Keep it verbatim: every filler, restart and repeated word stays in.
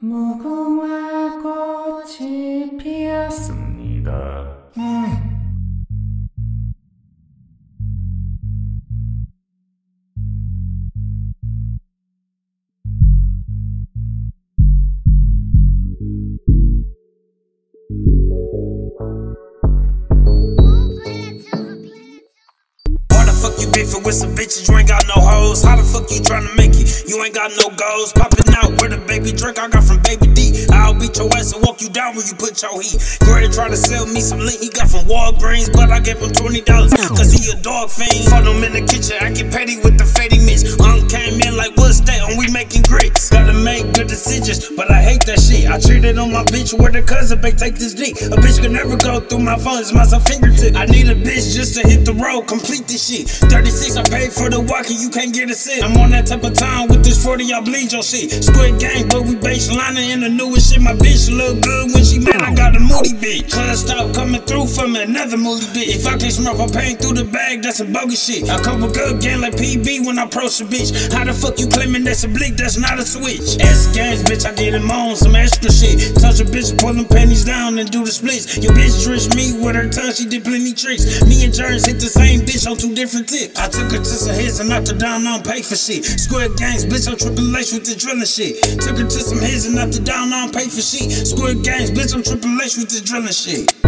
무궁화 꽃이 피었습니다. 음. You beefing with some bitches, you ain't got no hoes. How the fuck you tryna make it? You ain't got no goals. Popping out with a baby drink I got from Baby D. I'll beat your ass and walk you down when you put your heat. Greg try to sell me some link he got from Walgreens, but I gave him twenty dollars cause he a dog fiend. Fought him in the kitchen, I get petty with the fatty mix. Unc came in like, what's that? And we making grits. Gotta make good decisions, but I hate that shit. I treated on my bitch with her cousin, babe, take this dick. A bitch could never go through my phone, it's my fingertip. I need a bitch just to hit the road, complete this shit. thirty-six, I paid for the walk and you can't get a sit. I'm on that type of time with this forty, I'll bleed your shit. Squid gang, but we baseline in the newest shit. My bitch look good when she mad, I got a moody bitch. Cuz stop coming through for me, another moody bitch. If I can't smoke, I'm paying through the bag, that's a bogus shit. I come with good gang like P B when I approach a bitch. How the fuck you claiming that's a blick, that's not a switch? S gangs, bitch, I get him on some extra shit. Touch a bitch, pull them panties down and do the splits. Your bitch tricked me with her tongue, she did plenty tricks. Me and Jerns hit the same bitch on two different tips. I took her to some hits and knocked her down, I don't pay for shit. Squid gangs, bitch, I'm Triple H with the drilling shit. Took her to some hits and knocked her down, I don't pay for shit. Squid gangs, bitch, I'm Triple H with the drilling shit.